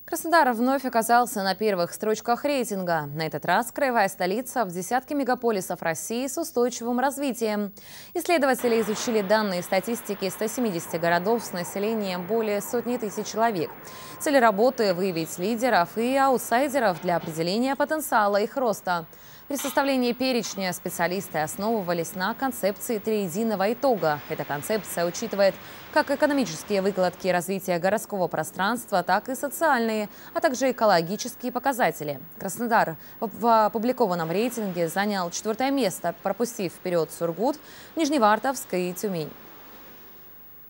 Краснодар вновь оказался на первых строчках рейтинга. На этот раз краевая столица в десятке мегаполисов России с устойчивым развитием. Исследователи изучили данные статистики 170 городов с населением более сотни тысяч человек. Цель работы – выявить лидеров и аутсайдеров для определения потенциала их роста. При составлении перечня специалисты основывались на концепции триединого итога. Эта концепция учитывает как экономические выкладки развития городского пространства, так и социальные, а также экологические показатели. Краснодар в опубликованном рейтинге занял 4-е место, пропустив вперед Сургут, Нижневартовск и Тюмень.